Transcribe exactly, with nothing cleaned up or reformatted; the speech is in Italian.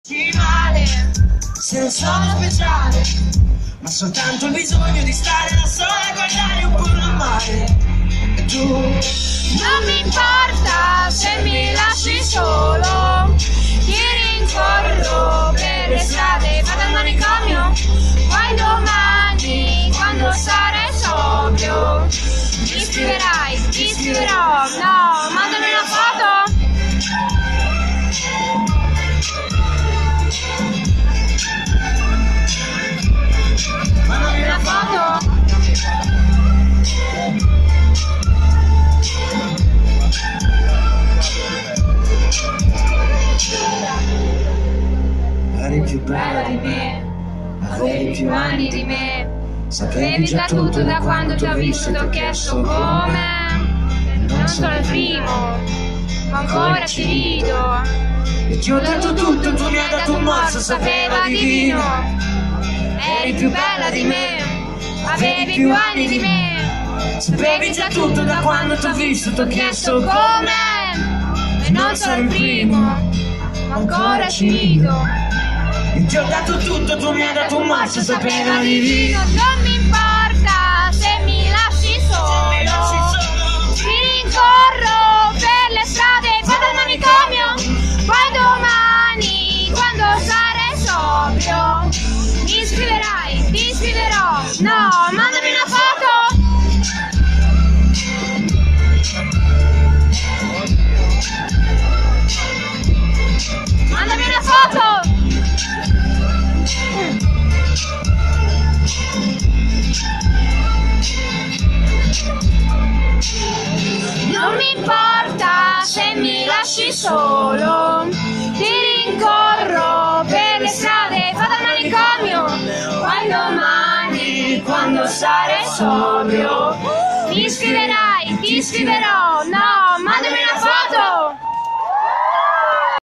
Ci male, se non sono speciale, ma soltanto il bisogno di stare da sola e guardare un po' il mare. E tu non mi importa se mi lasci solo, ti rincorro per le strade, vado al manicomio, poi domani quando sarai sobrio mi scriverai, ti scriverò, no, mandami una foto. Mandami una foto. Eri più bella di me, avevi più anni di me, sapevi già tutto da quando ti ho visto, ti ho chiesto come. Non sono il primo, ma ancora ti rido. E ti ho dato tutto, tu mi hai dato un morso, sapeva di vino. Eri più bella di me, avevi più anni di me, sapevi già tutto da quando ti ho visto, ti ho chiesto come. E non sono il primo, ma ancora ci rido. E ti ho dato tutto, tu mi hai dato un morso, sapeva di vino. Non mi importa se mi lasci solo, ti rincorro per le strade, vado al manicomio, poi domani quando sarai sobrio mi scriverai, ti scriverò, no, mandami una foto. Mandami una foto. Non mi importa se mi lasci solo, ti rincorro per le strade, vado al manicomio, poi domani quando sarai sobrio mi scriverai, ti scriverò, no.